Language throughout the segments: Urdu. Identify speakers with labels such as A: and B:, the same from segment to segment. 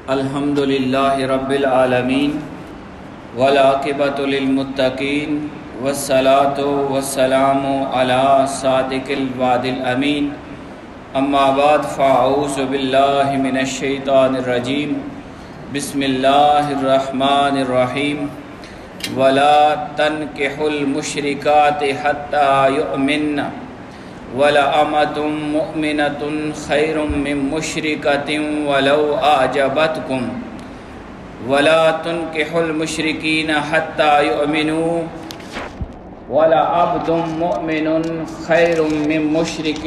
A: الحمدللہ رب العالمین والعاقبۃ للمتقین والصلاۃ والسلام علی صادق الوعد الامین اما بعد فاعوذ باللہ من الشیطان الرجیم بسم اللہ الرحمن الرحیم ولا تنکحوا المشرکات حتی یؤمنن وَلَأَمَةٌ مُؤْمِنَةٌ خَيْرٌ مِّن مُّشْرِكَةٍ وَلَوْ أَعْجَبَتْكُمْ وَلَا تُنكِحُوا الْمُشْرِكِينَ حَتَّى يُؤْمِنُوا وَلَعَبْدٌ مُؤْمِنٌ خَيْرٌ مِّن مُّشْرِكٍ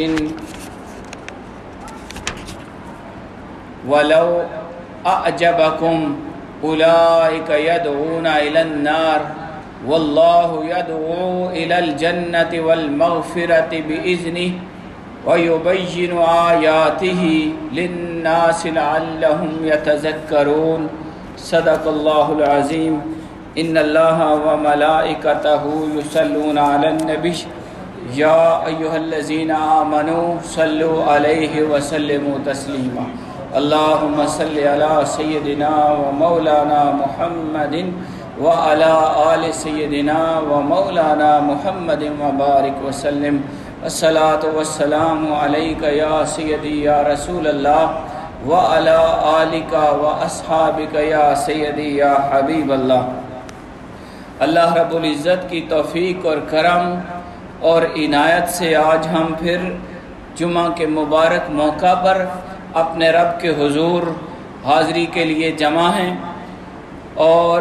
A: وَلَوْ أَعْجَبَكُمْ أُولَٰئِكَ يَدْعُونَ إِلَى النَّارِ واللہ یدعو الی الجنة والمغفرة بإذنہ ویبین آیاتہ للناس لعلہم یتذکرون صدق اللہ العظیم ان اللہ وملائکتہ یصلون علی النبی یا ایہا الذین آمنوا صلوا علیہ وسلموا تسلیما اللہم صل علی سیدنا ومولانا محمد وعلى آل سيدنا ومولانا محمد وبارك وسلم الصلاة والسلام عليك يا سيدي يا رسول الله وعلى آلك وأصحابك يا سيدي يا حبيب الله۔ اللہ رب العزت کی توفیق اور کرم اور عنایت سے آج ہم پھر جمعہ کے مبارک موقع پر اپنے رب کے حضور حاضری کے لیے جمع ہیں اور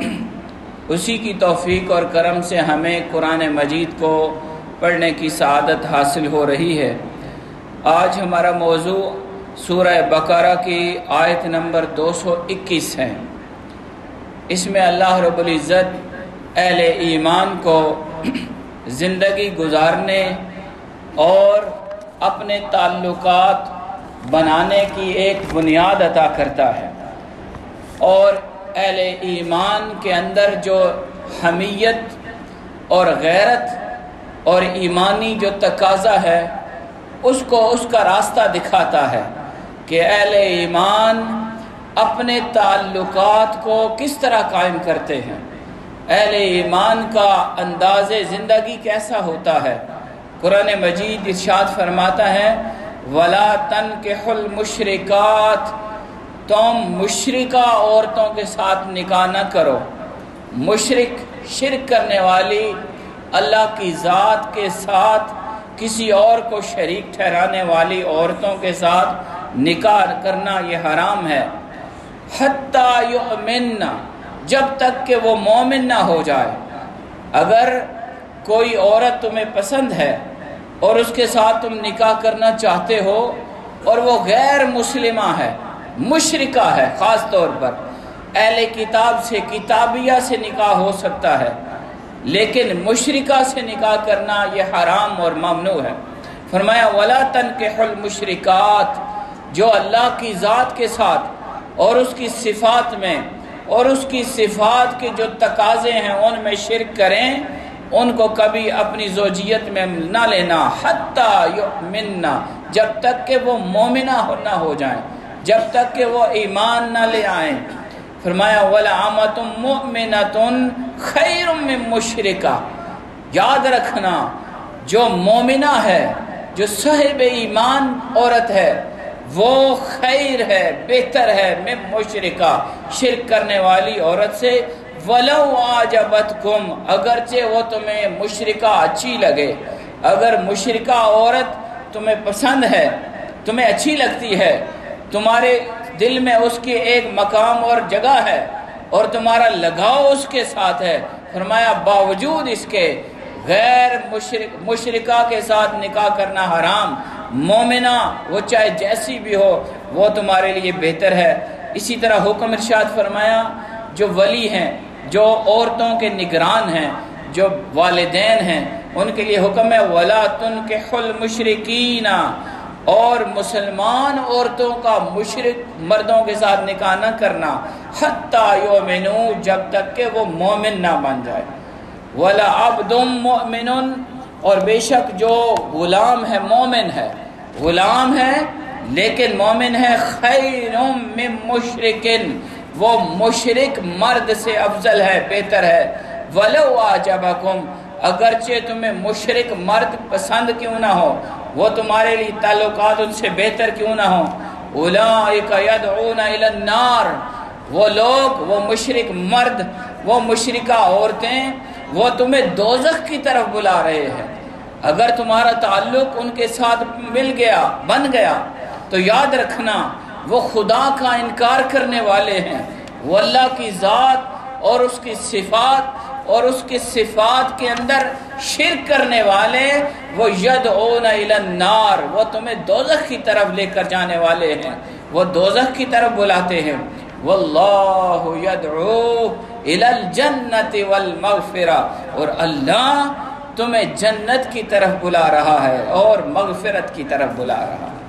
A: اسی کی توفیق اور کرم سے ہمیں قرآن مجید کو پڑھنے کی سعادت حاصل ہو رہی ہے۔ آج ہمارا موضوع سورہ بقرہ کی آیت نمبر 221 ہے۔ اس میں اللہ رب العزت اہل ایمان کو زندگی گزارنے اور اپنے تعلقات بنانے کی ایک بنیاد عطا کرتا ہے، اور اہل ایمان کے اندر جو حمیت اور غیرت اور ایمانی جو تقاضا ہے اس کو اس کا راستہ دکھاتا ہے کہ اہل ایمان اپنے تعلقات کو کس طرح قائم کرتے ہیں، اہل ایمان کا انداز زندگی کیسا ہوتا ہے۔ قرآن مجید ارشاد فرماتا ہے وَلَا تَنْكِحُوا الْمُشْرِكَاتِ، تم مشرکہ عورتوں کے ساتھ نکاح نہ کرو۔ مشرک شرک کرنے والی، اللہ کی ذات کے ساتھ کسی اور کو شریک ٹھہرانے والی عورتوں کے ساتھ نکاح کرنا یہ حرام ہے۔ حتیٰ یؤمن، جب تک کہ وہ مومن نہ ہو جائے۔ اگر کوئی عورت تمہیں پسند ہے اور اس کے ساتھ تم نکاح کرنا چاہتے ہو اور وہ غیر مسلمہ ہے، مشرکہ ہے، خاص طور پر اہل کتاب سے، کتابیہ سے نکاح ہو سکتا ہے، لیکن مشرکہ سے نکاح کرنا یہ حرام اور ممنوع ہے۔ فرمایا وَلَا تَنْكِحُوا الْمُشْرِكَاتِ، جو اللہ کی ذات کے ساتھ اور اس کی صفات میں اور اس کی صفات کے جو تقاضے ہیں ان میں شرک کریں، ان کو کبھی اپنی زوجیت میں نہ لینا۔ حَتَّى يُؤْمِنَّ، جب تک کہ وہ مومنہ نہ ہو جائیں، جب تک کہ وہ ایمان نہ لے آئیں۔ فرمایا وَلَعَمَةٌ مُؤْمِنَةٌ خَيْرٌ مِّن مُّشْرِكَةٍ، یاد رکھنا جو مومنہ ہے، جو صاحب ایمان عورت ہے، وہ خیر ہے، بہتر ہے، من مشرکہ، شرک کرنے والی عورت سے۔ وَلَوْ أَعْجَبَتْكُمْ، اگرچہ وہ تمہیں مشرکہ اچھی لگے، اگر مشرکہ عورت تمہیں پسند ہے، تمہیں اچھی لگتی ہے، تمہارے دل میں اس کی ایک مقام اور جگہ ہے اور تمہارا لگاؤ اس کے ساتھ ہے، فرمایا باوجود اس کے غیر مشرکہ کے ساتھ نکاح کرنا حرام۔ مومنہ وہ چاہے جیسی بھی ہو وہ تمہارے لیے بہتر ہے۔ اسی طرح حکم ارشاد فرمایا جو ولی ہیں، جو عورتوں کے نگران ہیں، جو والدین ہیں، ان کے لیے حکم ہے وَلَا تُنْكِحُوا الْمُشْرِكِينَ، اور مسلمان عورتوں کا مشرک مردوں کے ساتھ نکاح نہ کرنا، حتیٰ یؤمنوا، جب تک کہ وہ مومن نہ بن جائے۔ وَلَعَبْدٌ مُؤْمِنٌ، اور بے شک جو غلام ہے مومن ہے، غلام ہے لیکن مومن ہے خیر من مشرکن، وہ مشرک مرد سے افضل ہے، بہتر ہے۔ ولو اعجبکم، اگرچہ تمہیں مشرک مرد پسند کیوں نہ ہو، وہ تمہارے لیے تعلقات ان سے بہتر کیوں نہ ہو۔ اولئک یدعون الی النار، وہ لوگ، وہ مشرک مرد، وہ مشرکہ عورتیں، وہ تمہیں دوزخ کی طرف بلا رہے ہیں۔ اگر تمہارا تعلق ان کے ساتھ مل گیا، بن گیا، تو یاد رکھنا وہ خدا کا انکار کرنے والے ہیں، وہ اللہ کی ذات اور اس کی صفات اور اس کی صفات کے اندر شرک کرنے والے، وہ یدعون الی النار، وہ تمہیں دوزخ کی طرف لے کر جانے والے ہیں، وہ دوزخ کی طرف بلاتے ہیں۔ واللہ یدعو الی الجنت والمغفرہ، اور اللہ تمہیں جنت کی طرف بلا رہا ہے اور مغفرت کی طرف بلا رہا ہے۔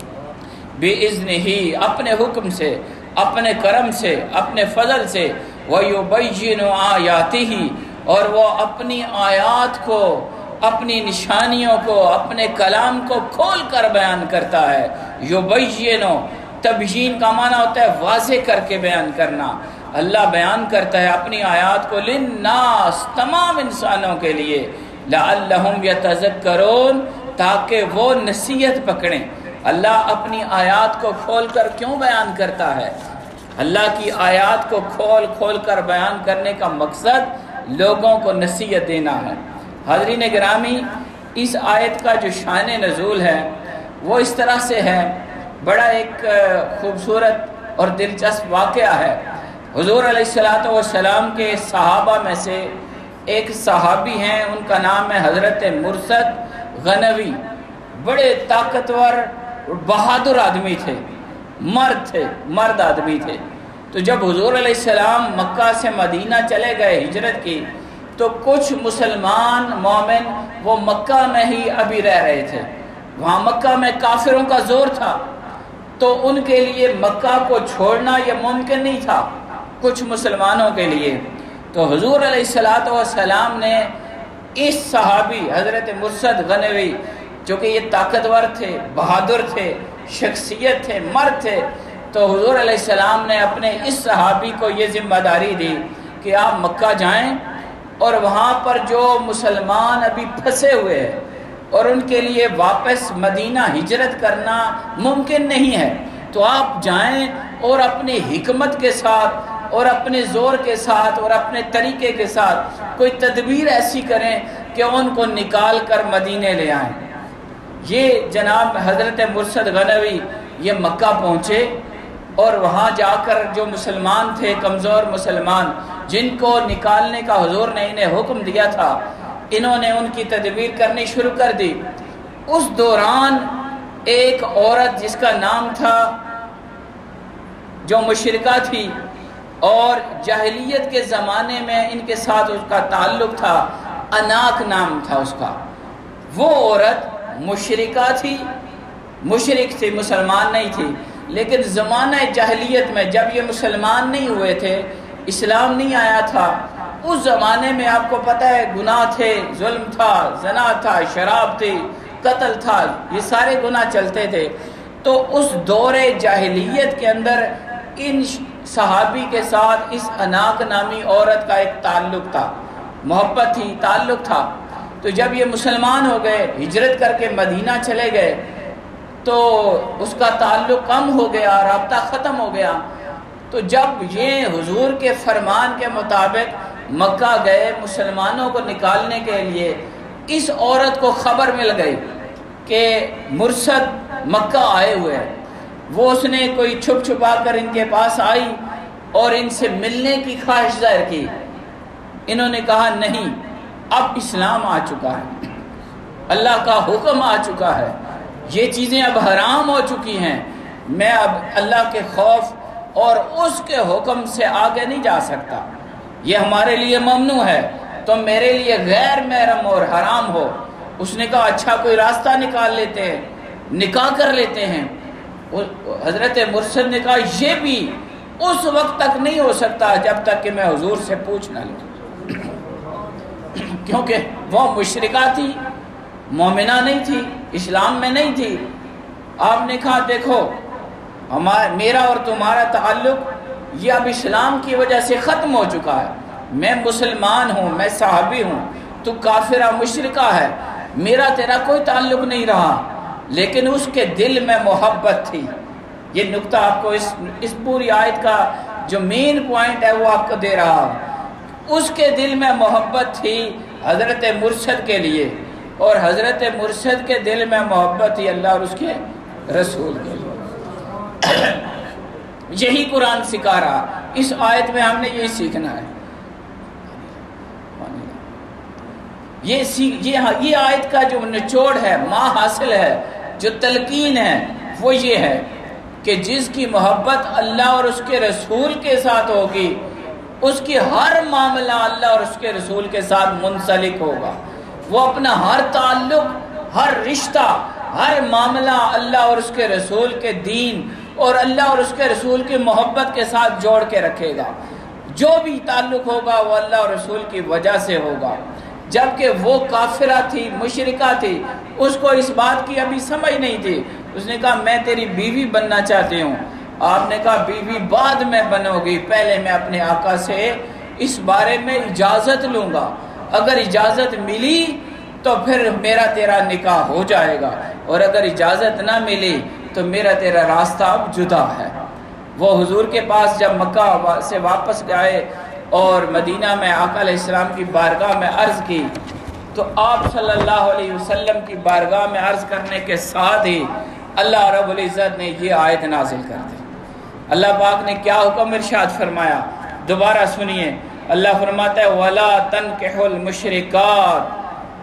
A: بِإِذْنِهِ، اپنے حکم سے، اپنے کرم سے، اپنے فضل سے، وَيُبَيِّنُ آیَاتِهِ، اور وہ اپنی آیات کو، اپنی نشانیوں کو، اپنے کلام کو کھول کر بیان کرتا ہے۔ یُبَيِّنُ، تبیین کا معنی ہوتا ہے واضح کر کے بیان کرنا۔ اللہ بیان کرتا ہے اپنی آیات کو للناس، تمام انسانوں کے لیے، لعلہم یتذکرون، تاکہ وہ نصیحت پکڑیں۔ اللہ اپنی آیات کو کھول کر کیوں بیان کرتا ہے؟ اللہ کی آیات کو کھول کھول کر بیان کرنے کا مقصد لوگوں کو نصیحت دینا ہے۔ حاضرین گرامی، اس آیت کا جو شان نزول ہے وہ اس طرح سے ہے، بڑا ایک خوبصورت اور دلچسپ واقعہ ہے۔ حضور علیہ السلام کے صحابہ میں سے ایک صحابی ہیں، ان کا نام ہے حضرت مرثد غنوی، بڑے طاقتور بہادر آدمی تھے، مرد آدمی تھے۔ تو جب حضور علیہ السلام مکہ سے مدینہ چلے گئے، ہجرت کی، تو کچھ مسلمان مومن وہ مکہ میں ہی ابھی رہ رہے تھے، وہاں مکہ میں کافروں کا زور تھا، تو ان کے لیے مکہ کو چھوڑنا یہ ممکن نہیں تھا کچھ مسلمانوں کے لیے۔ تو حضور علیہ السلام نے اس صحابی حضرت مرثد غنوی، جو کہ یہ طاقتور تھے، بہادر تھے، شخصیت تھے، مرد تھے، تو حضور علیہ السلام نے اپنے اس صحابی کو یہ ذمہ داری دی کہ آپ مکہ جائیں اور وہاں پر جو مسلمان ابھی پھنسے ہوئے ہیں اور ان کے لیے واپس مدینہ ہجرت کرنا ممکن نہیں ہے، تو آپ جائیں اور اپنی حکمت کے ساتھ اور اپنے زور کے ساتھ اور اپنے طریقے کے ساتھ کوئی تدبیر ایسی کریں کہ ان کو نکال کر مدینے لے آئیں۔ یہ جناب حضرت مرثد غنوی یہ مکہ پہنچے اور وہاں جا کر جو مسلمان تھے، کمزور مسلمان، جن کو نکالنے کا حضور نے انہیں حکم دیا تھا، انہوں نے ان کی تدبیر کرنی شروع کر دی۔ اس دوران ایک عورت جس کا نام تھا، جو مشرکہ تھی اور جاہلیت کے زمانے میں ان کے ساتھ اس کا تعلق تھا، اناک نام تھا اس کا، وہ عورت مشرکہ تھی، مشرک تھی، مسلمان نہیں تھی، لیکن زمانہ جاہلیت میں جب یہ مسلمان نہیں ہوئے تھے، اسلام نہیں آیا تھا، اس زمانے میں آپ کو پتہ ہے گناہ تھے، ظلم تھا، زنا تھا، شراب تھی، قتل تھا، یہ سارے گناہ چلتے تھے۔ تو اس دور جاہلیت کے اندر ان صحابی کے ساتھ اس اناک نامی عورت کا ایک تعلق تھا، محبت تھی، تعلق تھا۔ تو جب یہ مسلمان ہو گئے، ہجرت کر کے مدینہ چلے گئے، تو اس کا تعلق کم ہو گیا، رابطہ ختم ہو گیا۔ تو جب یہ حضور کے فرمان کے مطابق مکہ گئے مسلمانوں کو نکالنے کے لیے، اس عورت کو خبر مل گئی کہ مرثد مکہ آئے ہوئے ہیں۔ وہ اس نے کوئی چھپ چھپا کر ان کے پاس آئی اور ان سے ملنے کی خواہش ظاہر کی۔ انہوں نے کہا نہیں، اب اسلام آ چکا ہے، اللہ کا حکم آ چکا ہے، یہ چیزیں اب حرام ہو چکی ہیں، میں اب اللہ کے خوف اور اس کے حکم سے آگے نہیں جا سکتا، یہ ہمارے لیے ممنوع ہے، تو میرے لیے غیر محرم اور حرام ہو۔ اس نے کہا اچھا کوئی راستہ نکال لیتے ہیں، نکاح کر لیتے ہیں۔ حضرت مرثد نے کہا یہ بھی اس وقت تک نہیں ہو سکتا جب تک کہ میں حضور سے پوچھ نہ لوں، کیونکہ وہ مشرکہ تھی، مومنہ نہیں تھی، اسلام میں نہیں تھی۔ آپ نے کہا دیکھو میرا اور تمہارا تعلق یہ اب اسلام کی وجہ سے ختم ہو چکا ہے، میں مسلمان ہوں، میں صحابی ہوں، تو کافرہ مشرکہ ہے، میرا تیرا کوئی تعلق نہیں رہا، لیکن اس کے دل میں محبت تھی۔ یہ نقطہ آپ کو اس پوری آیت کا جو مین پوائنٹ ہے وہ آپ کو دے رہا ہوں۔ اس کے دل میں محبت تھی حضرت مرشد کے لیے، اور حضرت مرشد کے دل میں محبت تھی اللہ اور اس کے رسول کے لیے۔ یہی قرآن سکھا رہا، اس آیت میں ہم نے یہی سیکھنا ہے۔ یہ آیت کا جو نچوڑ ہے، ماں حاصل ہے، جو تلقین ہے وہ یہ ہے کہ جس کی محبت اللہ اور اس کے رسول کے ساتھ ہوگی، اس کی ہر معاملہ اللہ اور اس کے رسول کے ساتھ منسلک ہوگا۔ وہ اپنا ہر تعلق، ہر رشتہ، ہر معاملہ اللہ اور اس کے رسول کے دین اور اللہ اور اس کے رسول کی محبت کے ساتھ جوڑ کے رکھے گا۔ جو بھی تعلق ہوگا وہ اللہ اور رسول کی وجہ سے ہوگا۔ جبکہ وہ کافرہ تھی، مشرکہ تھی، اس کو اس بات کی ابھی سمجھ نہیں تھی۔ اس نے کہا میں تیری بیوی بننا چاہتی ہوں۔ آپ نے کہا بیوی بعد میں بنو گی، پہلے میں اپنے آقا سے اس بارے میں اجازت لوں گا، اگر اجازت ملی تو پھر میرا تیرا نکاح ہو جائے گا، اور اگر اجازت نہ ملی تو میرا تیرا راستہ اب جدا ہے۔ وہ حضور کے پاس جب مکہ سے واپس گئے اور مدینہ میں آقا علیہ السلام کی بارگاہ میں عرض کی، تو آپ صلی اللہ علیہ وسلم کی بارگاہ میں عرض کرنے کے ساتھ ہی اللہ رب العزت نے یہ آیت نازل کر دی۔ اللہ پاک نے کیا حکم ارشاد فرمایا، دوبارہ سنیے۔ اللہ فرماتا ہے وَلَا تَنْكِحُوا الْمُشْرِكَاتِ،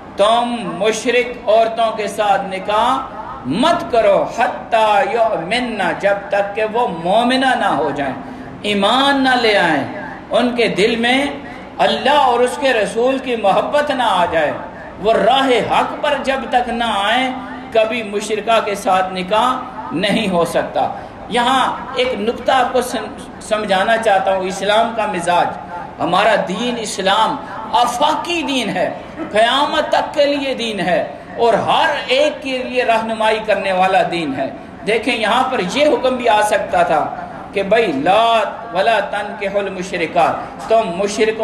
A: تم مشرک عورتوں کے ساتھ نکاح مت کرو حَتَّى يُؤْمِنَّ، جب تک کہ وہ مومنہ نہ ہو جائیں، ایمان نہ لے آئیں، ان کے دل میں اللہ اور اس کے رسول کی محبت نہ آ جائے، وہ راہ حق پر جب تک نہ آئیں کبھی مشرکہ کے ساتھ نکاح نہیں ہو سکتا۔ یہاں ایک نقطہ آپ کو سمجھانا چاہتا ہوں، اسلام کا مزاج، ہمارا دین اسلام آفاقی دین ہے، قیامت تک کے لیے دین ہے، اور ہر ایک کے لیے رہنمائی کرنے والا دین ہے۔ دیکھیں یہاں پر یہ حکم بھی آ سکتا تھا کہ بھائی لا ولا تنکحوا المشرکات، تم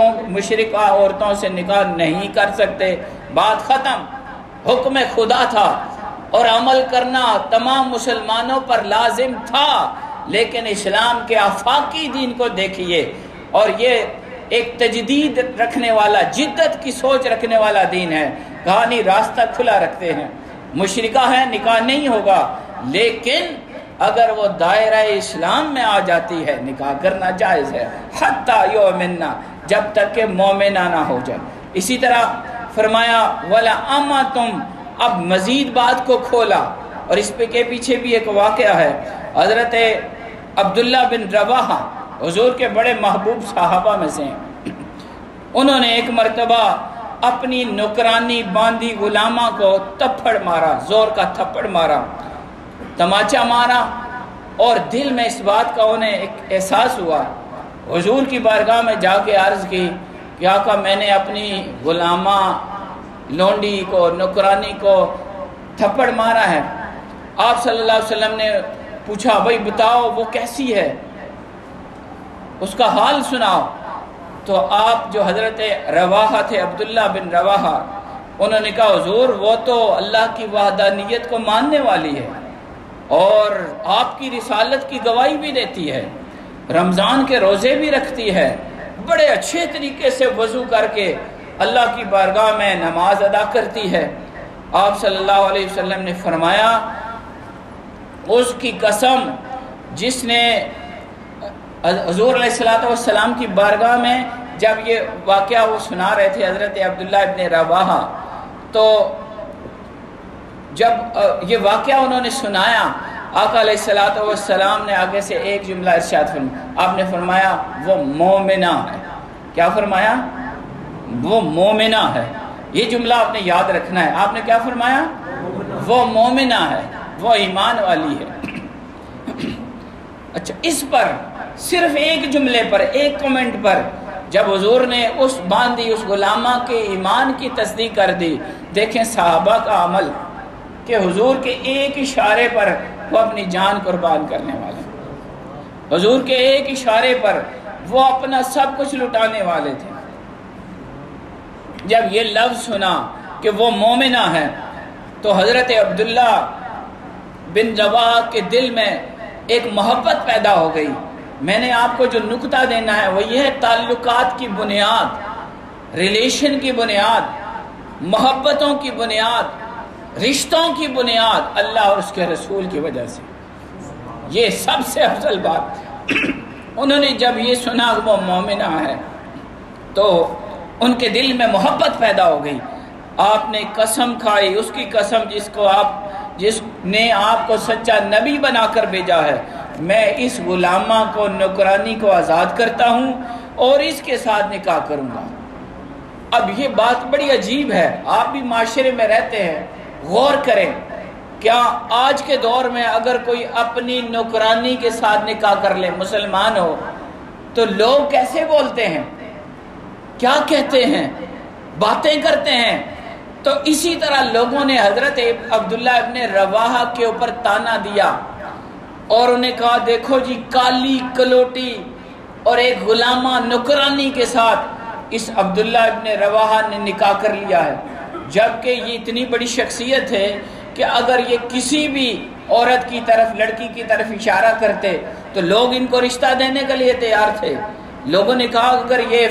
A: مشرکہ عورتوں سے نکاح نہیں کر سکتے، بات ختم۔ حکم خدا تھا اور عمل کرنا تمام مسلمانوں پر لازم تھا، لیکن اسلام کے آفاقی دین کو دیکھیے، اور یہ ایک تجدید رکھنے والا، جدت کی سوچ رکھنے والا دین ہے۔ کہا نہیں، راستہ کھلا رکھتے ہیں، مشرکہ ہے نکاح نہیں ہوگا، لیکن اگر وہ دائرہ اسلام میں آ جاتی ہے نکاح کرنا جائز ہے، حتیٰ یؤمنہ، جب تک کہ مومنہ نہ ہو جائے۔ اسی طرح فرمایا وَلَأَمَّتُمْ، اب مزید بات کو کھولا، اور اس کے پیچھے بھی ایک واقعہ ہے۔ حضرت عبداللہ بن رواحہ حضور کے بڑے محبوب صحابہ میں سے ہیں، انہوں نے ایک مرتبہ اپنی نوکرانی باندھی غلامہ کو تھپڑ مارا، زور کا تھپڑ مارا، تماچا مارا، اور دل میں اس بات کا انہیں ایک احساس ہوا۔ حضور کی بارگاہ میں جا کے عرض کی کہ آقا میں نے اپنی غلامہ لونڈی کو، نوکرانی کو تھپڑ مارا ہے۔ آپ صلی اللہ علیہ وسلم نے پوچھا بھائی بتاؤ وہ کیسی ہے، اس کا حال سناؤ۔ تو آپ جو حضرت رواحہ تھے، عبداللہ بن رواحہ، انہوں نے کہا حضور وہ تو اللہ کی وحدانیت کو ماننے والی ہے، اور آپ کی رسالت کی گواہی بھی دیتی ہے، رمضان کے روزے بھی رکھتی ہے، بڑے اچھے طریقے سے وضو کر کے اللہ کی بارگاہ میں نماز ادا کرتی ہے۔ آپ صلی اللہ علیہ وسلم نے فرمایا اس کی قسم جس نے حضور علیہ السلام کی بارگاہ میں جب یہ واقعہ وہ سنا رہے تھے حضرت عبداللہ ابن رواحہ، تو جب یہ واقعہ انہوں نے سنایا، آقا علیہ السلام نے آگے سے ایک جملہ ارشاد فرمایا، آپ نے فرمایا وہ مومنہ ہے۔ کیا فرمایا؟ وہ مومنہ ہے۔ یہ جملہ آپ نے یاد رکھنا ہے۔ آپ نے کیا فرمایا؟ وہ مومنہ ہے، وہ ایمان والی ہے۔ اچھا، اس پر صرف ایک جملے پر، ایک کمنٹ پر جب حضور نے اس باندھی اس غلامہ کے ایمان کی تصدیق کر دی، دیکھیں صحابہ کا عمل کہ حضور کے ایک اشارے پر وہ اپنی جان قربان کرنے والے ہیں۔ حضور کے ایک اشارے پر وہ اپنا سب کچھ لٹانے والے تھے۔ جب یہ لفظ سنا کہ وہ مومنہ ہے تو حضرت عبداللہ بن رواحہ کے دل میں ایک محبت پیدا ہو گئی۔ میں نے آپ کو جو نکتہ دینا ہے وہ یہ ہے، تعلقات کی بنیاد، ریلیشن کی بنیاد، محبتوں کی بنیاد، رشتوں کی بنیاد اللہ اور اس کے رسول کی وجہ سے، یہ سب سے افضل بات۔ انہوں نے جب یہ سنا کہ وہ مومنہ ہے تو ان کے دل میں محبت پیدا ہو گئی۔ آپ نے قسم کھائی، اس کی قسم جس نے آپ کو سچا نبی بنا کر بھیجا ہے، میں اس غلامہ کو، نوکرانی کو آزاد کرتا ہوں اور اس کے ساتھ نکاح کروں گا۔ اب یہ بات بڑی عجیب ہے، آپ بھی معاشرے میں رہتے ہیں، غور کریں، کیا آج کے دور میں اگر کوئی اپنی نوکرانی کے ساتھ نکاح کر لے، مسلمان ہو، تو لوگ کیسے بولتے ہیں، کیا کہتے ہیں، باتیں کرتے ہیں؟ تو اسی طرح لوگوں نے حضرت عبداللہ ابن رواحہ کے اوپر تانا دیا اور انہیں کہا دیکھو جی، کالی کلوٹی اور ایک غلامہ نوکرانی کے ساتھ اس عبداللہ ابن رواحہ نے نکاح کر لیا ہے، جبکہ یہ اتنی بڑی شخصیت ہے کہ اگر یہ کسی بھی عورت کی طرف، لڑکی کی طرف اشارہ کرتے تو لوگ ان کو رشتہ دینے کے لیے تیار تھے۔ لوگوں نے کہا اگر یہ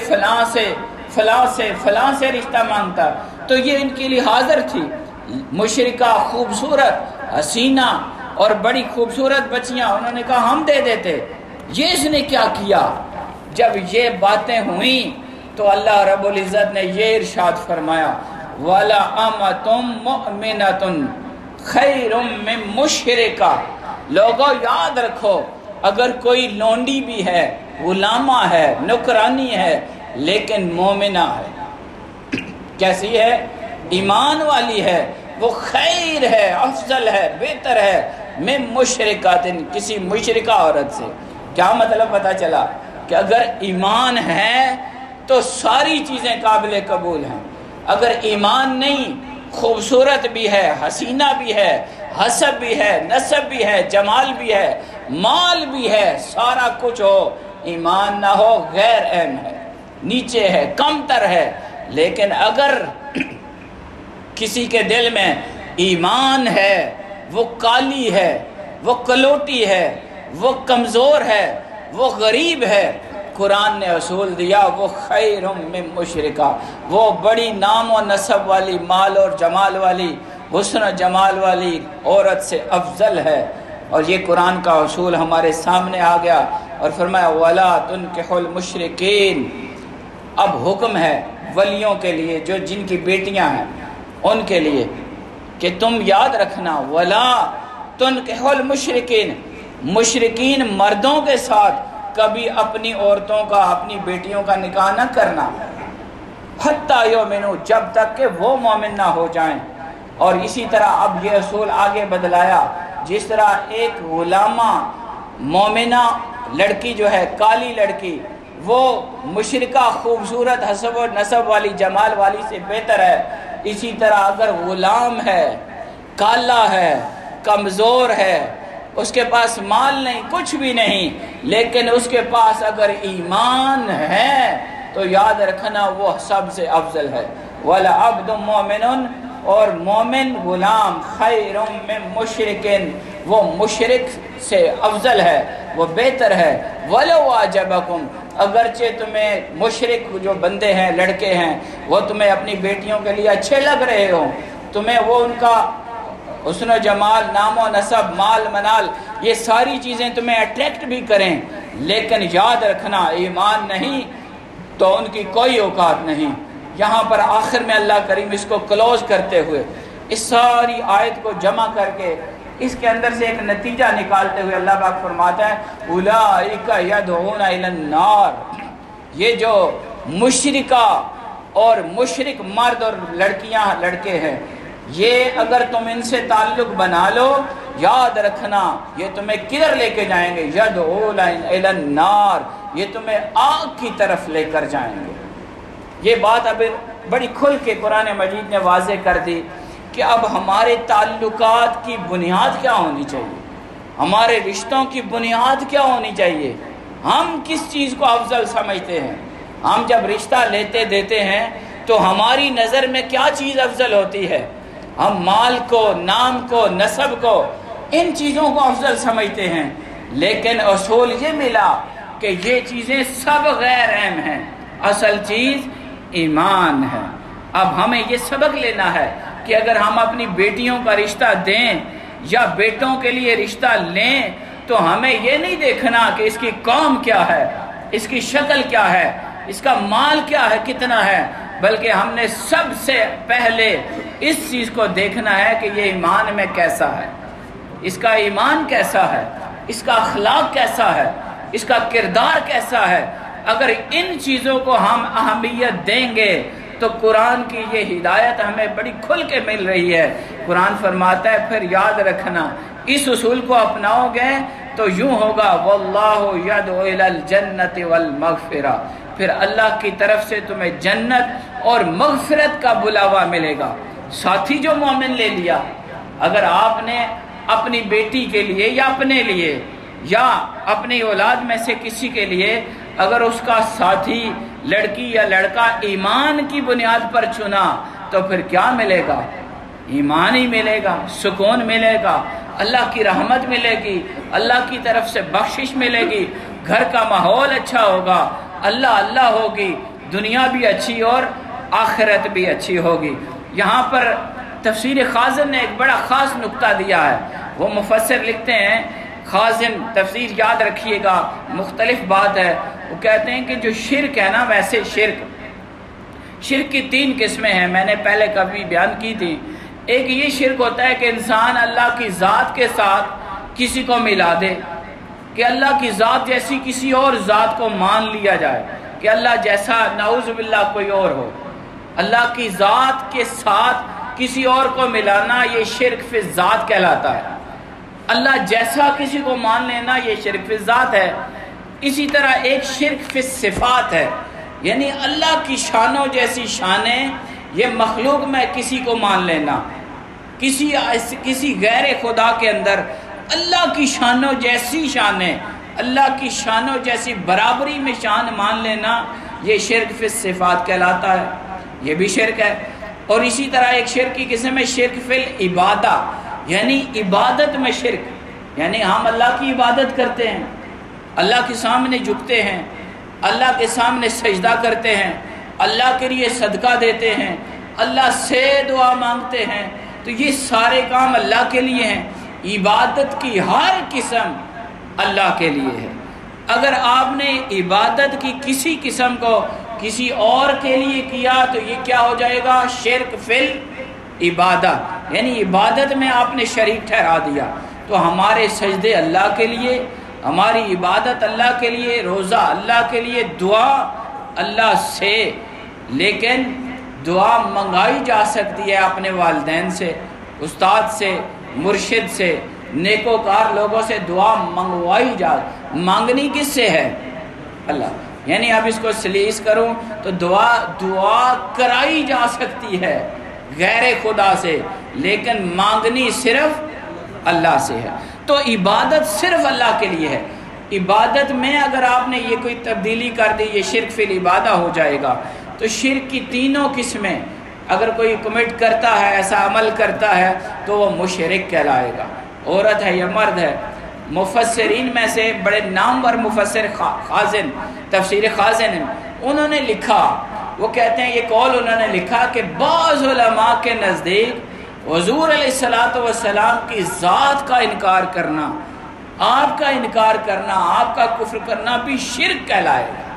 A: فلاں سے رشتہ مانگتا تو یہ ان کے لیے حاضر تھی۔ مشرکہ، خوبصورت، حسینہ اور بڑی خوبصورت بچیاں، انہوں نے کہا ہم دے دیتے۔ یہ اس نے کیا کیا؟ جب یہ باتیں ہوئیں تو اللہ رب العزت نے یہ ارشاد فرمایا، وَلَأَمَةٌ مُؤْمِنَةٌ خَيْرٌ مِّن مُشْرِكَةٍ۔ لوگوں یاد رکھو، اگر کوئی لونڈی بھی ہے، غلامہ ہے، نوکرانی ہے، لیکن مومنہ ہے، کیسی ہے؟ ایمان والی ہے، وہ خیر ہے، افضل ہے، بہتر ہے، میں مشرکات، کسی مشرکہ عورت سے۔ کیا مطلب پتہ چلا؟ کہ اگر ایمان ہے تو ساری چیزیں قابل قبول ہیں، اگر ایمان نہیں، خوبصورت بھی ہے، حسینہ بھی ہے، حسب بھی ہے، نسب بھی ہے، جمال بھی ہے، مال بھی ہے، سارا کچھ ہو، ایمان نہ ہو، غیر اہم ہے، نیچے ہے، کم تر ہے۔ لیکن اگر کسی کے دل میں ایمان ہے، وہ کالی ہے، وہ کلوٹی ہے، وہ کمزور ہے، وہ غریب ہے، قرآن نے اصول دیا وہ خیر من مشرکہ، وہ بڑی نام و نسب والی، مال اور جمال والی، حسن و جمال والی عورت سے افضل ہے۔ اور یہ قرآن کا اصول ہمارے سامنے آ گیا اور فرمایا وَلَا تُنْكِحُ الْمُشْرِكِينَ۔ اب حکم ہے ولیوں کے لیے، جو جن کی بیٹیاں ہیں ان کے لیے، کہ تم یاد رکھنا وَلَا تُنْكِحُ الْمُشْرِكِينَ، مشرکین مردوں کے ساتھ کبھی اپنی عورتوں کا، اپنی بیٹیوں کا نکاح نہ کرنا، حتیٰ یؤمنوا، جب تک کہ وہ مومن نہ ہو جائیں۔ اور اسی طرح اب یہ اصول آگے بدلایا، جس طرح ایک غلامہ مومنہ لڑکی جو ہے، کالی لڑکی، وہ مشرکہ خوبصورت حسب و نسب والی، جمال والی سے بہتر ہے، اسی طرح اگر غلام ہے، کالا ہے، کمزور ہے، اس کے پاس مال نہیں، کچھ بھی نہیں، لیکن اس کے پاس اگر ایمان ہے تو یاد رکھنا وہ سب سے افضل ہے۔ وَلَعَبْدٌ مُؤْمِنٌ، اور مومن غلام خیر من مشرکن، وہ مشرک سے افضل ہے، وہ بہتر ہے۔ وَلَوْ أَعْجَبَكُمْ، اگرچہ تمہیں مشرک جو بندے ہیں، لڑکے ہیں، وہ تمہیں اپنی بیٹیوں کے لیے اچھے لگ رہے ہوں، تمہیں وہ ان کا حسن و جمال، نام و نسب، مال منال، یہ ساری چیزیں تمہیں اٹریکٹ بھی کریں، لیکن یاد رکھنا ایمان نہیں تو ان کی کوئی اوقات نہیں۔ یہاں پر آخر میں اللہ کریم اس کو کلوز کرتے ہوئے، اس ساری آیت کو جمع کر کے اس کے اندر سے ایک نتیجہ نکالتے ہوئے اللہ پاک فرماتا ہے اولئک یدعون الی النار، یہ جو مشرکہ اور مشرک مرد اور لڑکیاں، لڑکے ہیں، یہ اگر تم ان سے تعلق بنا لو، یاد رکھنا یہ تمہیں کدھر لے کے جائیں گے؟ یدعون الی النار، یہ تمہیں آگ کی طرف لے کر جائیں گے۔ یہ بات اب بڑی کھل کے قرآن مجید نے واضح کر دی کہ اب ہمارے تعلقات کی بنیاد کیا ہونی چاہیے۔ ہمارے رشتوں کی بنیاد کیا ہونی چاہیے؟ ہم کس چیز کو افضل سمجھتے ہیں؟ ہم جب رشتہ لیتے دیتے ہیں تو ہماری نظر میں کیا چیز افضل ہوتی ہے؟ ہم مال کو، نام کو، نسب کو، ان چیزوں کو افضل سمجھتے ہیں، لیکن اصول یہ ملا کہ یہ چیزیں سب غیر اہم ہیں، اصل چیز ایمان ہے۔ اب ہمیں یہ سبق لینا ہے کہ اگر ہم اپنی بیٹیوں کا رشتہ دیں یا بیٹوں کے لیے رشتہ لیں تو ہمیں یہ نہیں دیکھنا کہ اس کی قوم کیا ہے، اس کی شکل کیا ہے، اس کا مال کیا ہے، کتنا ہے، بلکہ ہم نے سب سے پہلے اس چیز کو دیکھنا ہے کہ یہ ایمان میں کیسا ہے، اس کا ایمان کیسا ہے، اس کا اخلاق کیسا ہے، اس کا کردار کیسا ہے۔ اگر ان چیزوں کو ہم اہمیت دیں گے تو قرآن کی یہ ہدایت ہمیں بڑی کھل کے مل رہی ہے۔ قرآن فرماتا ہے پھر یاد رکھنا اس اصول کو اپناؤ گے تو یوں ہوگا واللہ یدعو الی الجنت والمغفرہ، پھر اللہ کی طرف سے تمہیں جنت اور مغفرت کا بلاوا ملے گا۔ ساتھی جو مومن لے لیا، اگر آپ نے اپنی بیٹی کے لیے یا اپنے لیے یا اپنی اولاد میں سے کسی کے لیے اگر اس کا ساتھی لڑکی یا لڑکا ایمان کی بنیاد پر چنا تو پھر کیا ملے گا؟ ایمان ہی ملے گا، سکون ملے گا، اللہ کی رحمت ملے گی، اللہ کی طرف سے بخشش ملے گی، گھر کا ماحول اچھا ہوگا، اللہ اللہ ہوگی، دنیا بھی اچھی اور آخرت بھی اچھی ہوگی۔ یہاں پر تفسیر خازن نے ایک بڑا خاص نقطہ دیا ہے۔ وہ مفسر لکھتے ہیں، خازن تفسیر یاد رکھیے گا مختلف بات ہے، وہ کہتے ہیں کہ جو شرک ہے نا، ویسے شرک کی 3 قسمیں ہیں، میں نے پہلے کبھی بیان کی تھی۔ ایک یہ شرک ہوتا ہے کہ انسان اللہ کی ذات کے ساتھ کسی کو ملا دے، کہ اللہ کی ذات جیسی کسی اور ذات کو مان لیا جائے، کہ اللہ جیسا نعوذ باللہ کوئی اور ہو۔ اللہ کی ذات کے ساتھ کسی اور کو ملانا یہ شرک فی الذات کہلاتا ہے۔ اللہ جیسا کسی کو مان لینا یہ شرک فی الذات ہے۔ اسی طرح ایک شرک فی الصفات ہے، یعنی اللہ کی شانوں جیسی شانیں یہ مخلوق میں کسی کو مان لینا، کسی غیر خدا کے اندر اللہ کی شانوں جیسی شانیں، اللہ کی شانوں جیسی برابری میں شان مان لینا یہ شرک فی الصفات کہلاتا ہے، یہ بھی شرک ہے۔ اور اسی طرح ایک شرک کی قسم ہے شرک فی العبادہ، یعنی عبادت میں شرک، یعنی ہم اللہ کی عبادت کرتے ہیں، اللہ کے سامنے جھکتے ہیں، اللہ کے سامنے سجدہ کرتے ہیں، اللہ کے لیے صدقہ دیتے ہیں، اللہ سے دعا مانگتے ہیں، تو یہ سارے کام اللہ کے لیے ہیں۔ عبادت کی ہر قسم اللہ کے لیے ہے۔ اگر آپ نے عبادت کی کسی قسم کو کسی اور کے لیے کیا تو یہ کیا ہو جائے گا؟ شرک فی العبادت، یعنی عبادت میں آپ نے شریک ٹھہرا دیا۔ تو ہمارے سجدے اللہ کے لیے، ہماری عبادت اللہ کے لیے، روزہ اللہ کے لیے، دعا اللہ سے، لیکن دعا منگائی جا سکتی ہے اپنے والدین سے، استاد سے، مرشد سے، نیکوکار لوگوں سے دعا منگوائی مانگنی کس سے ہے؟ اللہ۔ یعنی اب اس کو سلیس کروں تو دعا کرائی جا سکتی ہے غیر خدا سے، لیکن مانگنی صرف اللہ سے ہے۔ تو عبادت صرف اللہ کے لیے ہے۔ عبادت میں اگر آپ نے یہ کوئی تبدیلی کر دی یہ شرک فی العبادہ ہو جائے گا۔ تو شرک کی 3 قسمیں اگر کوئی کمٹ کرتا ہے، ایسا عمل کرتا ہے تو وہ مشرک کہلائے گا، عورت ہے یا مرد ہے۔ مفسرین میں سے بڑے نامور مفسر خازن، تفسیر خازن، انہوں نے لکھا، وہ کہتے ہیں، یہ قول انہوں نے لکھا کہ بعض علماء کے نزدیک حضور علیہ السلام کی ذات کا انکار کرنا، آپ کا انکار کرنا، آپ کا کفر کرنا بھی شرک کہلائے گا۔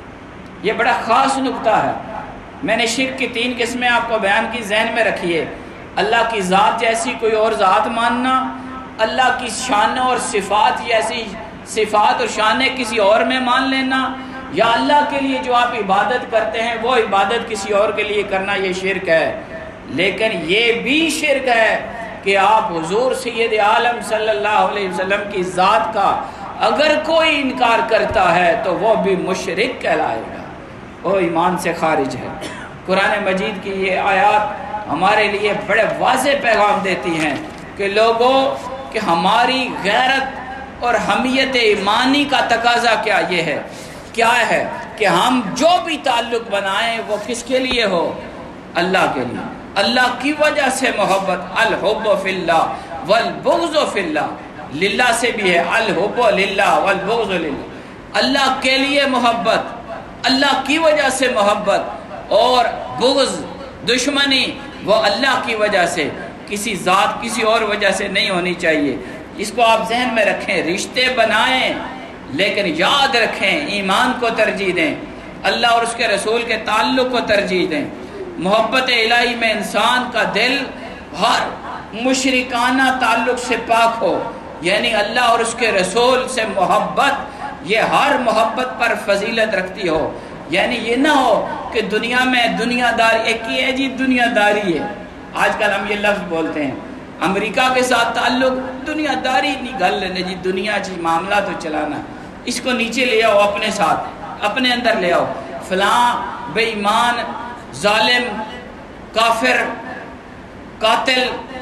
A: یہ بڑا خاص نقطہ ہے۔ میں نے شرک کی 3 قسمیں آپ کو بیان کی، ذہن میں رکھیے۔ اللہ کی ذات جیسی کوئی اور ذات ماننا، اللہ کی شانوں اور صفات جیسی صفات اور شانیں کسی اور میں مان لینا، یا اللہ کے لیے جو آپ عبادت کرتے ہیں وہ عبادت کسی اور کے لیے کرنا، یہ شرک ہے۔ لیکن یہ بھی شرک ہے کہ آپ حضور سید عالم صلی اللہ علیہ وسلم کی ذات کا اگر کوئی انکار کرتا ہے تو وہ بھی مشرک کہلائے گا، وہ ایمان سے خارج ہے۔ قرآن مجید کی یہ آیات ہمارے لیے بڑے واضح پیغام دیتی ہیں کہ لوگوں کہ ہماری غیرت اور حمیت ایمانی کا تقاضا کیا یہ ہے، کیا ہے کہ ہم جو بھی تعلق بنائیں وہ کس کے لیے ہو؟ اللہ کے لیے، اللہ کی وجہ سے محبت، الحب فی اللہ والبغض فی اللہ، للہ سے بھی ہے الحب للہ والبغض للہ، اللہ کے لیے محبت، اللہ کی وجہ سے محبت، اور بغض دشمنی وہ اللہ کی وجہ سے، کسی ذات کسی اور وجہ سے نہیں ہونی چاہیے۔ اس کو آپ ذہن میں رکھیں، رشتے بنائیں لیکن یاد رکھیں ایمان کو ترجیح دیں، اللہ اور اس کے رسول کے تعلق کو ترجیح دیں۔ محبت الہی میں انسان کا دل ہر مشرکانہ تعلق سے پاک ہو، یعنی اللہ اور اس کے رسول سے محبت یہ ہر محبت پر فضیلت رکھتی ہو، یعنی یہ نہ ہو کہ دنیا میں دنیا داری، ایک ہی ہے جی دنیا داری ہے، آج کل ہم یہ لفظ بولتے ہیں، امریکہ کے ساتھ تعلق دنیا داری نہیں، گل لینے جی دنیا جی معاملہ تو چلانا، اس کو نیچے لے آؤ اپنے ساتھ، اپنے اندر لے آؤ، فلاں بے ایمان، ظالم، کافر، قاتل،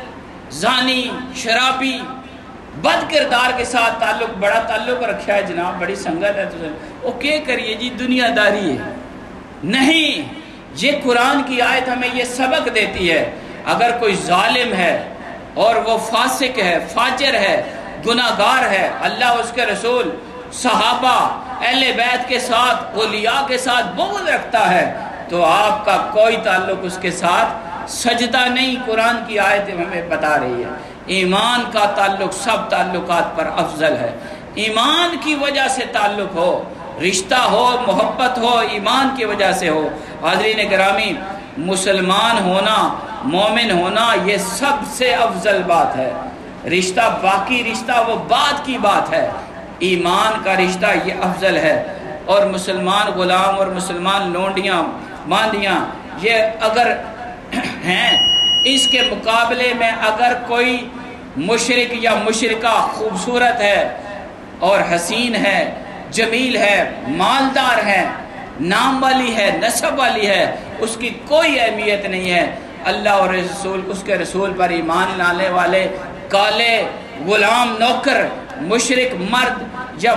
A: زانی، شرابی، بد کردار کے ساتھ تعلق، بڑا تعلق رکھا ہے جناب، بڑی سنگت ہے، تو وہ کیا کریے جی دنیا داری ہے، نہیں، یہ قرآن کی آیت ہمیں یہ سبق دیتی ہے، اگر کوئی ظالم ہے اور وہ فاسق ہے، فاجر ہے، گناہگار ہے، اللہ اور اس کے رسول، صحابہ، اہل بیت کے ساتھ، اولیاء کے ساتھ بغض رکھتا ہے تو آپ کا کوئی تعلق اس کے ساتھ سجدہ نہیں، قرآن کی آیت ہمیں بتا رہی ہے۔ ایمان کا تعلق سب تعلقات پر افضل ہے، ایمان کی وجہ سے تعلق ہو، رشتہ ہو، محبت ہو، ایمان کی وجہ سے ہو۔ حاضرین گرامی، مسلمان ہونا، مومن ہونا یہ سب سے افضل بات ہے، رشتہ باقی رشتہ وہ بعد کی بات ہے، ایمان کا رشتہ یہ افضل ہے۔ اور مسلمان غلام اور مسلمان لونڈیاں باندیاں یہ اگر ہیں، اس کے مقابلے میں اگر کوئی مشرک یا مشرکہ خوبصورت ہے اور حسین ہے، جمیل ہے، مالدار ہے، نام والی ہے، نسب والی ہے، اس کی کوئی اہمیت نہیں ہے۔ اللہ اور رسول، اس کے رسول پر ایمان لانے والے کالے غلام نوکر مشرک مرد یا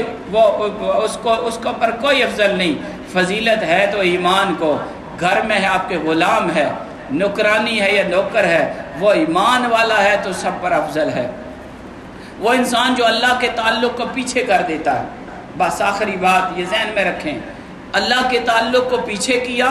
A: اس کو پر کوئی افضل نہیں، فضیلت ہے تو ایمان کو، گھر میں ہے آپ کے غلام ہے، نوکرانی ہے یا نوکر ہے، وہ ایمان والا ہے تو سب پر افضل ہے۔ وہ انسان جو اللہ کے تعلق کو پیچھے کر دیتا ہے، بس آخری بات یہ ذہن میں رکھیں، اللہ کے تعلق کو پیچھے کیا،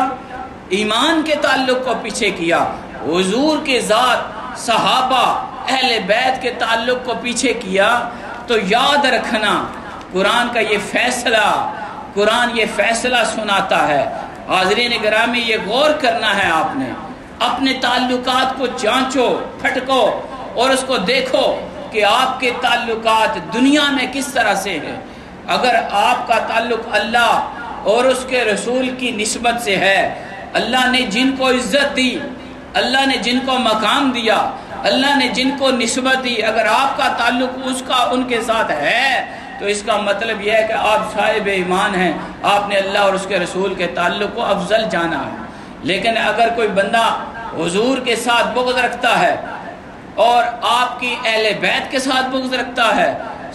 A: ایمان کے تعلق کو پیچھے کیا، حضور کے ذات، صحابہ، اہل بیت کے تعلق کو پیچھے کیا، تو یاد رکھنا قرآن کا یہ فیصلہ، قرآن یہ فیصلہ سناتا ہے۔ حاضرین گرامی، یہ غور کرنا ہے آپ نے، اپنے تعلقات کو جانچو، پھٹکو اور اس کو دیکھو کہ آپ کے تعلقات دنیا میں کس طرح سے ہیں۔ اگر آپ کا تعلق اللہ اور اس کے رسول کی نسبت سے ہے، اللہ نے جن کو عزت دی، اللہ نے جن کو مقام دیا، اللہ نے جن کو نسبت دی، اگر آپ کا تعلق ان کے ساتھ ہے تو اس کا مطلب یہ ہے کہ آپ صاحب ایمان ہیں، آپ نے اللہ اور اس کے رسول کے تعلق کو افضل جانا ہے۔ لیکن اگر کوئی بندہ حضور کے ساتھ بغض رکھتا ہے اور آپ کی اہل بیت کے ساتھ بغض رکھتا ہے،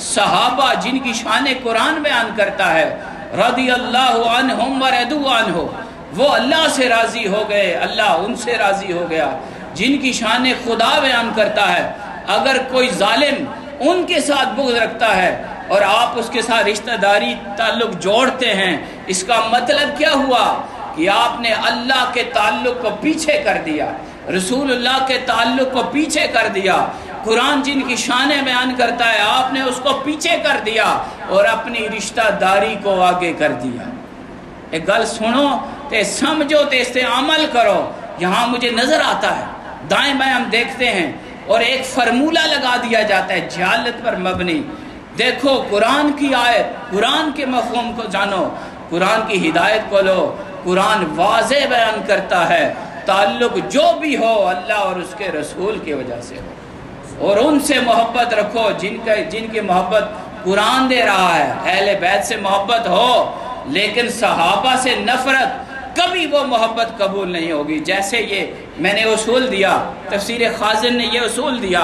A: صحابہ جن کی شان قرآن بیان کرتا ہے، رضی اللہ عنہم ورضوا عنہ، وہ اللہ سے راضی ہو گئے، اللہ ان سے راضی ہو گیا، جن کی شان خدا بیان کرتا ہے، اگر کوئی ظالم ان کے ساتھ بغض رکھتا ہے اور آپ اس کے ساتھ رشتہ داری تعلق جوڑتے ہیں، اس کا مطلب کیا ہوا کہ آپ نے اللہ کے تعلق کو پیچھے کر دیا، رسول اللہ کے تعلق کو پیچھے کر دیا، قرآن جن کی شانیں بیان کرتا ہے آپ نے اس کو پیچھے کر دیا اور اپنی رشتہ داری کو آگے کر دیا۔ ایک گل سنو تے سمجھو تے اس سے عمل کرو۔ یہاں مجھے نظر آتا ہے، دائیں بائیں ہم دیکھتے ہیں اور ایک فرمولہ لگا دیا جاتا ہے جہالت پر مبنی۔ دیکھو قرآن کی آیت، قرآن کے مفہوم کو جانو، قرآن کی ہدایت کو لو، قرآن واضح بیان کرتا ہے تعلق جو بھی ہو اللہ اور اس کے رسول کی وجہ سے ہو، اور ان سے محبت رکھو جن کی محبت قرآن دے رہا ہے۔ اہل بیت سے محبت ہو لیکن صحابہ سے نفرت، کبھی وہ محبت قبول نہیں ہوگی۔ جیسے یہ میں نے اصول دیا، تفسیر خازن نے یہ اصول دیا ہے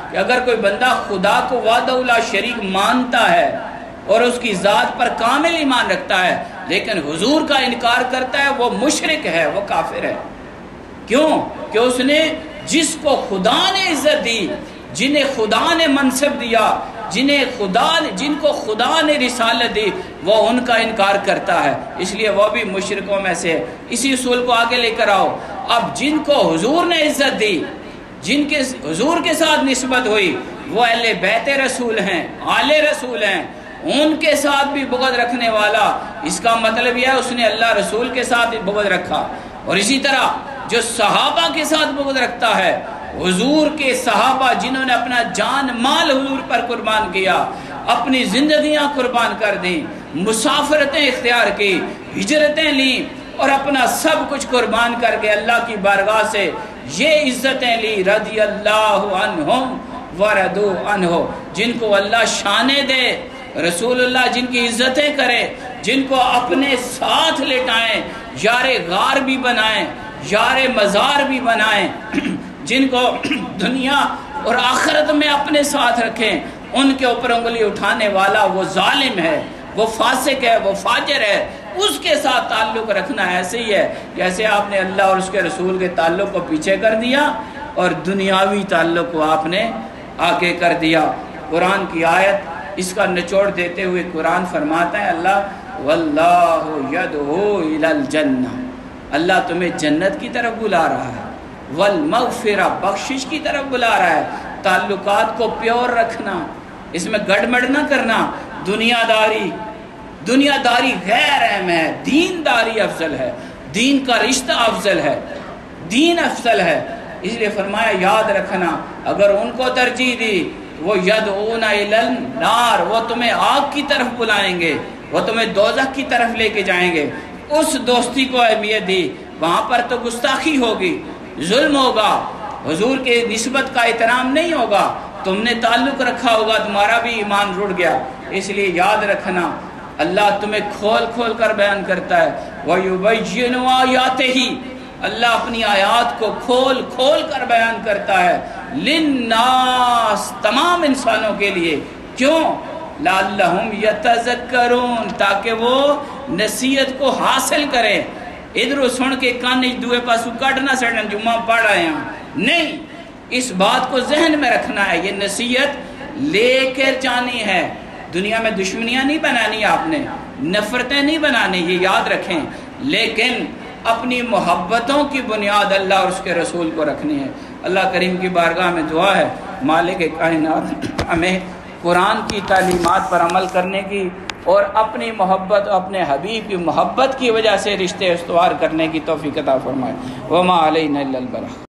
A: کہ اگر کوئی بندہ خدا کو وحدہ لا شریک مانتا ہے اور اس کی ذات پر کامل ایمان رکھتا ہے لیکن حضور کا انکار کرتا ہے، وہ مشرک ہے، وہ کافر ہے۔ کیوں؟ کہ اس نے جس کو خدا نے عزت دی، جنہیں خدا نے منصب دیا، جن کو خدا نے رسالت دی، وہ ان کا انکار کرتا ہے، اس لیے وہ بھی مشرکوں میں سے ہے۔ اسی اصول کو آگے لے کر آؤ۔ اب جن کو حضور نے عزت دی، جن کے حضور کے ساتھ نسبت ہوئی، وہ اہل بیت رسول ہیں، آل رسول ہیں، ان کے ساتھ بھی بغض رکھنے والا، اس کا مطلب یہ ہے اس نے اللہ رسول کے ساتھ بغض رکھا۔ اور اسی طرح جو صحابہ کے ساتھ بغض رکھتا ہے، حضور کے صحابہ جنہوں نے اپنا جان مال حضور پر قربان کیا، اپنی زندگیاں قربان کر دیں، مسافرتیں اختیار کی، ہجرتیں لیں اور اپنا سب کچھ قربان کر کے اللہ کی بارگاہ سے یہ عزتیں لی، رضی اللہ عنہم ورضوا عنہ، جن کو اللہ شانیں دے، رسول اللہ جن کی عزتیں کرے، جن کو اپنے ساتھ لٹائیں، یار غار بھی بنائیں، یار مزار بھی بنائیں، جن کو دنیا اور آخرت میں اپنے ساتھ رکھیں، ان کے اوپر انگلی اٹھانے والا وہ ظالم ہے، وہ فاسق ہے، وہ فاجر ہے، اس کے ساتھ تعلق رکھنا ایسے ہی ہے جیسے آپ نے اللہ اور اس کے رسول کے تعلق کو پیچھے کر دیا اور دنیاوی تعلق کو آپ نے آگے کر دیا۔ قرآن کی آیت اس کا نچوڑ دیتے ہوئے قرآن فرماتا ہے اللہ واللہ یدعو الی الجنہ، اللہ تمہیں جنت کی طرف بلا رہا ہے، والمغفرہ بخشش کی طرف بلا رہا ہے۔ تعلقات کو پیور رکھنا، اس میں گڑبڑ نہ کرنا، دنیا داری غیر اہم ہے، دین داری افضل ہے، دین کا رشتہ افضل ہے، دین افضل ہے۔ اس لیے فرمایا یاد رکھنا اگر ان کو ترجیح دی وہ یدعون الی النار، وہ تمہیں آگ کی طرف بلائیں گے، وہ تمہیں دوزخ کی طرف لے کے جائیں گے۔ اس دوستی کو اہمیت دی، وہاں پر تو گستاخی ہوگی، ظلم ہوگا، حضور کے نسبت کا احترام نہیں ہوگا، تم نے تعلق رکھا ہوگا، تمہارا بھی ایمان رڑ گیا۔ اس لیے یاد رکھنا اللہ تمہیں کھول کھول کر بیان کرتا ہے، وَيُبَيِّنُ آیَاتِهِ، اللہ اپنی آیات کو کھول کھول کر بیان کرتا ہے، للناس، تمام انسانوں کے لیے۔ کیوں؟ لعلہم یتذکرون، تاکہ وہ نصیحت کو حاصل کریں۔ ادھر سن کے کان دوے پاسو کٹ نہ سڑن جمعہ پڑھ آئے ہیں، نہیں، اس بات کو ذہن میں رکھنا ہے، یہ نصیحت لے کر جانی ہے۔ دنیا میں دشمنیاں نہیں بنانی، آپ نے نفرتیں نہیں بنانی، یہ یاد رکھیں، لیکن اپنی محبتوں کی بنیاد اللہ اور اس کے رسول کو رکھنی ہے۔ اللہ کریم کی بارگاہ میں دعا ہے مالک کائنات ہمیں قرآن کی تعلیمات پر عمل کرنے کی اور اپنی محبت، اپنے حبیب کی محبت کی وجہ سے رشتے استوار کرنے کی توفیق عطا فرمائے۔ وما علینا الا البلاغ۔